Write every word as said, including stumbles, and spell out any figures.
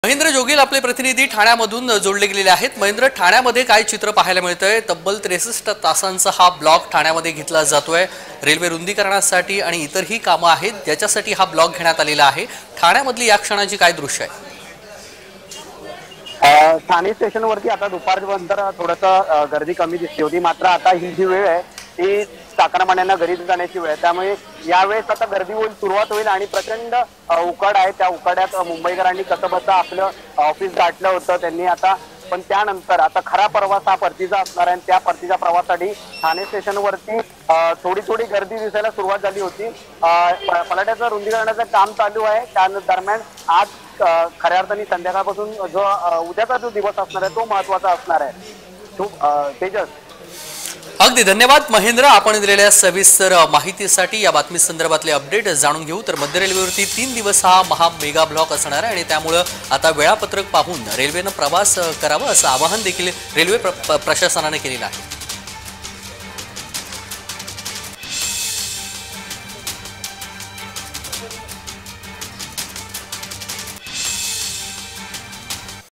महेंद्र जोगील आपले प्रतिनिधी ठाण्यामधून जोडले गेलेले आहेत। महेंद्र, ठाण्यामध्ये काय चित्र पाहायला मिळतंय? तब्बल त्रेसष्ट तासांचा हा ब्लॉक ठाण्यामध्ये घेतला जातोय। रेल्वे रुंदीकरणासाठी आणि इतरही कामं आहेत ज्याच्यासाठी हा ब्लॉक घेण्यात आलेला आहे। ठाण्यामधली या क्षणाची काय दृश्य आहे? ठाणे स्टेशनवरती आता दुपारनंतर थोडंसं गर्दी कमी दिसते होती, मात्र आता ही जी वेळ आहे ती चाकरमान्यांना घरी जाण्याची वेळ आहे। त्यामुळे यावेळेस आता गर्दी होईल, सुरुवात होईल आणि प्रचंड उकाड आहे। त्या उकाड्यात मुंबईकरांनी कसबसा आपलं ऑफिस गाठलं होतं त्यांनी आता, पण त्यानंतर आता खरा प्रवास हा परतीचा असणार आहे। त्या परतीच्या प्रवासासाठी ठाणे स्टेशनवरती थोडी थोडी गर्दी दिसायला सुरुवात झाली होती। पलाट्याचं रुंदीकरणाचं काम चालू आहे। त्या दरम्यान आज खऱ्या अर्थाने संध्याकाळपासून जो उद्याचा जो दिवस असणार आहे तो महत्वाचा असणार आहे। तेजस, अगदी धन्यवाद महेंद्र, आपण दिलेल्या सविस्तर माहितीसाठी। या बातमी संदर्भातले अपडेट जाणून घेऊ तर मध्य रेल्वेवरती तीन दिवस हा महा मेगा ब्लॉक असणार आहे आणि त्यामुळे आता वेळापत्रक पाहून रेल्वेनं प्रवास करावा असं आवाहन देखील रेल्वे प्रशासनाने केलेलं आहे।